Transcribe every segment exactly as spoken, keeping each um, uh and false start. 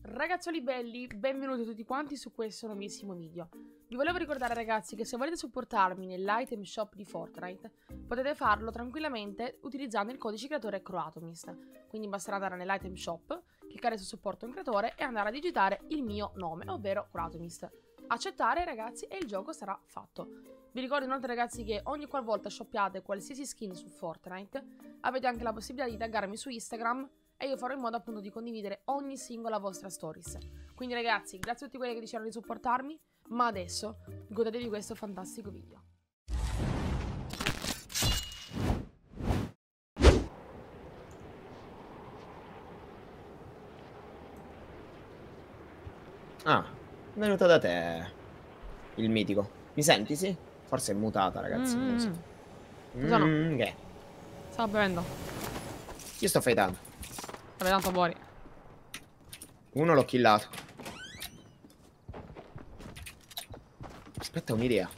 Ragazzuoli belli, benvenuti tutti quanti su questo nuovissimo video. Vi volevo ricordare ragazzi che se volete supportarmi nell'item shop di Fortnite potete farlo tranquillamente utilizzando il codice creatore Croatomist. Quindi basterà andare nell'item shop, cliccare su supporto un creatore e andare a digitare il mio nome, ovvero Croatomist. Accettare ragazzi e il gioco sarà fatto. Vi ricordo inoltre ragazzi che ogni qualvolta shoppiate qualsiasi skin su Fortnite avete anche la possibilità di taggarmi su Instagram e io farò in modo appunto di condividere ogni singola vostra stories. Quindi ragazzi, grazie a tutti quelli che dicevano di supportarmi, ma adesso godetevi questo fantastico video. Ah, è venuto da te il mitico. Mi senti, sì? Forse è mutata, ragazzi. Mm. Non so. Cosa no? Mm, che? Stavo bevendo. Io sto fightando. Vabbè, tanto fuori. Uno l'ho killato. Aspetta, un'idea.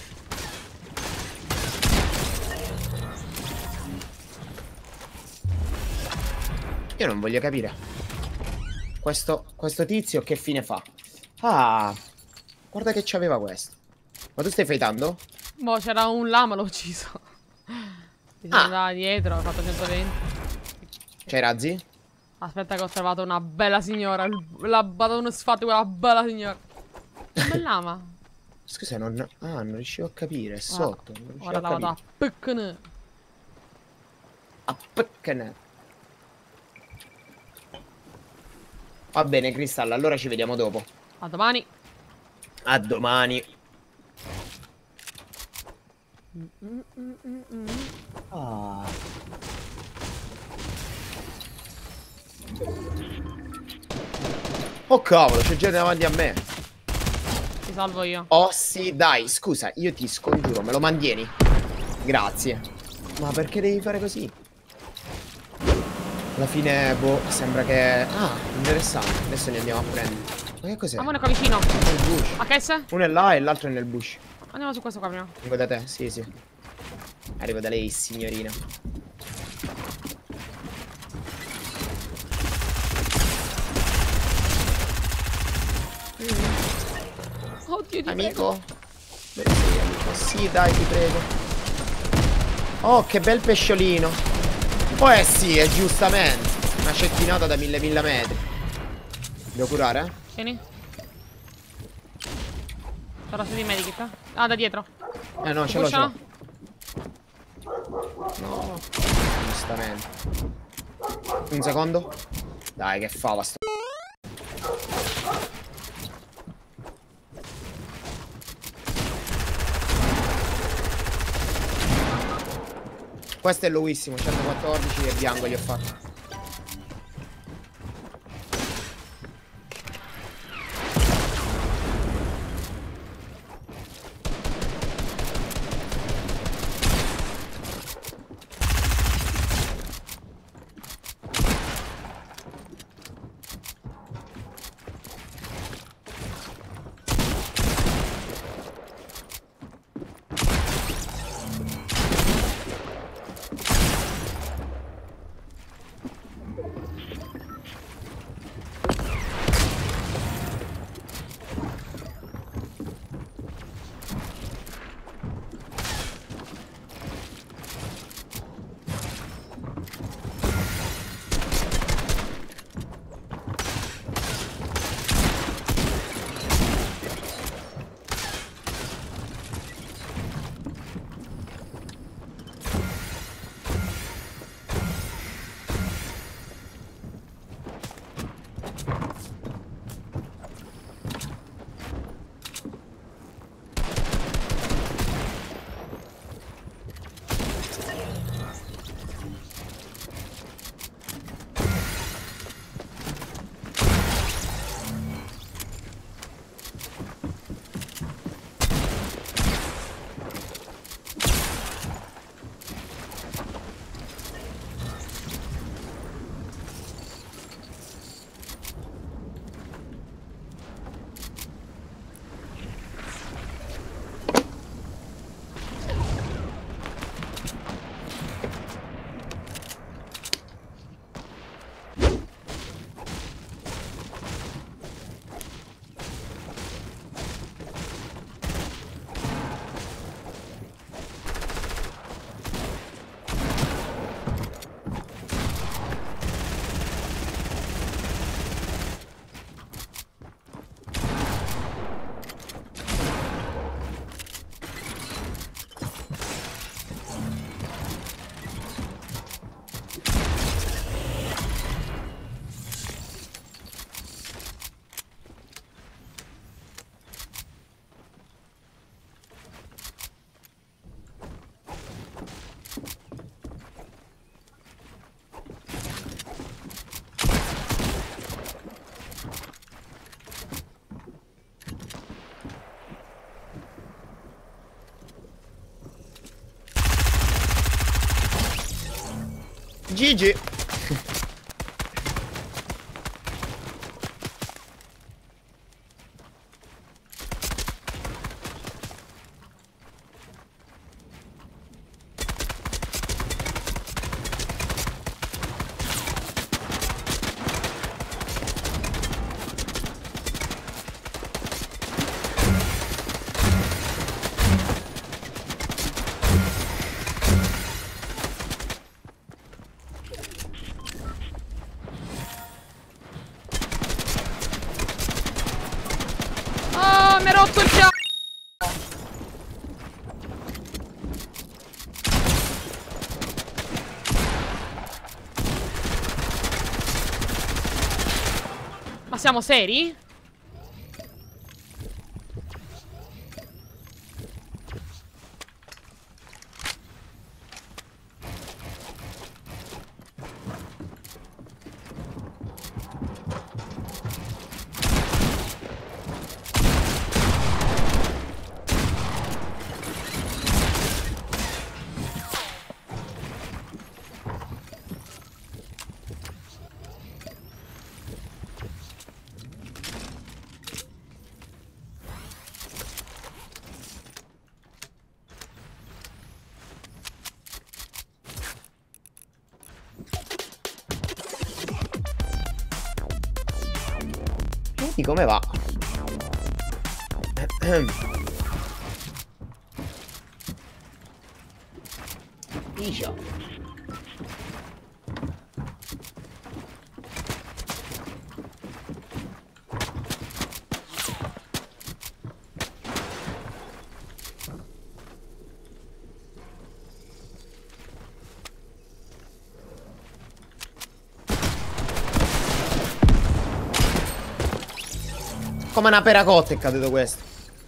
Io non voglio capire. Questo, questo tizio che fine fa? Ah, guarda che c'aveva questo. Ma tu stai fightando? Boh, c'era un lama, l'ho ucciso. Mi sono Ah. andata dietro, ho fatto centoventi. C'hai razzi? Aspetta che ho trovato una bella signora. La vado uno sfatto quella bella signora. Un bel lama. Scusa, non... Ah, non riuscivo a capire, è sotto. Non riuscivo Ora a la vado a capire. peccane. A peccane. Va bene, Cristallo, allora ci vediamo dopo. A domani. A domani. Mm, mm, mm, mm, mm. Ah. Oh cavolo, c'è gente davanti a me. Ti salvo io. Oh sì, dai, scusa, io ti scongiuro, me lo mantieni? Grazie. Ma perché devi fare così? Alla fine, boh, sembra che... Ah, interessante, adesso li andiamo a prendere. Ma che cos'è? Ah, uno è qua vicino. Nel bush. A che se? Uno è là e l'altro è nel bush. Andiamo su questo qua prima. Arrivo da te, sì, sì. Arrivo da lei, signorina. Oddio, ti Amico? Dove sei, amico? Sì, dai, ti prego. Oh, che bel pesciolino. Oh, eh sì, è giustamente. Una cettinata da mille mille metri. Devo curare, eh? Tieni. C'era su di medikit. Ah, da dietro. Eh no, Ti ce l'ho, ce pusha? l'ho. No. Giustamente. Un secondo. Dai, che fava sto... Questo è lowissimo, centoquattordici e bianco gli ho fatto. G G. Oh, mi ha rotto il fiato. Ma siamo seri? Vedi come va? Icia. Come una peracotta è caduto questo.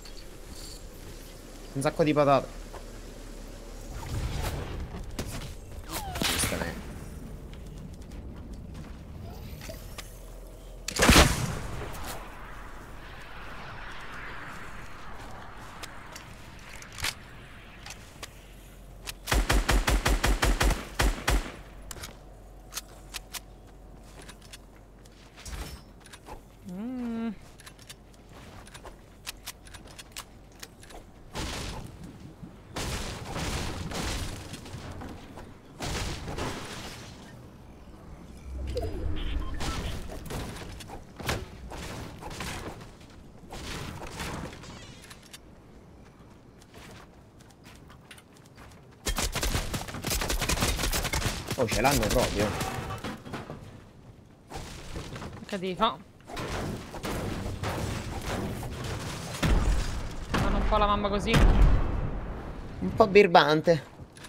Un sacco di patate. Giustamente. Mm. Oh, ce l'hanno proprio. Che devi fa? Fanno un po' la mamma così. Un po' birbante.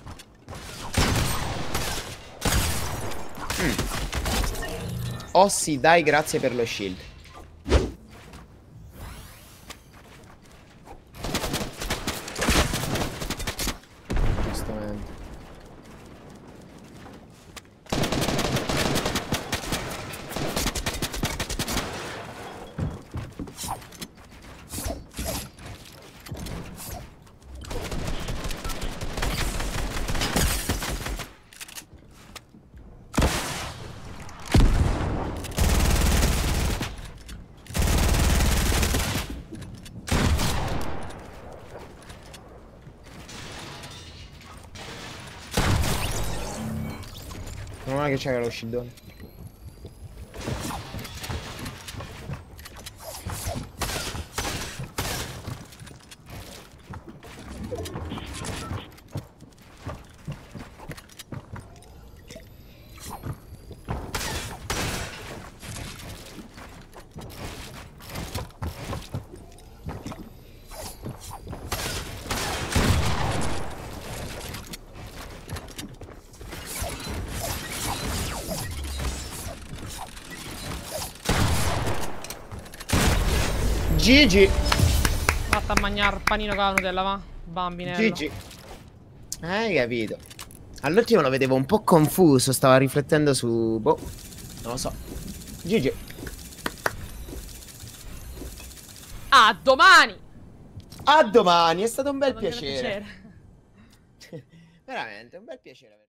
Mm. Oh sì, dai, grazie per lo shield. Giustamente. Non è che c'era lo scildone. G G. Fatta a mangiare panino con la Nutella, va? Bambinello. G G. Hai capito. All'ultimo lo vedevo un po' confuso. Stava riflettendo su... boh. Non lo so. G G. A domani! A domani. È stato un bel È stato un piacere. piacere. Veramente, un bel piacere.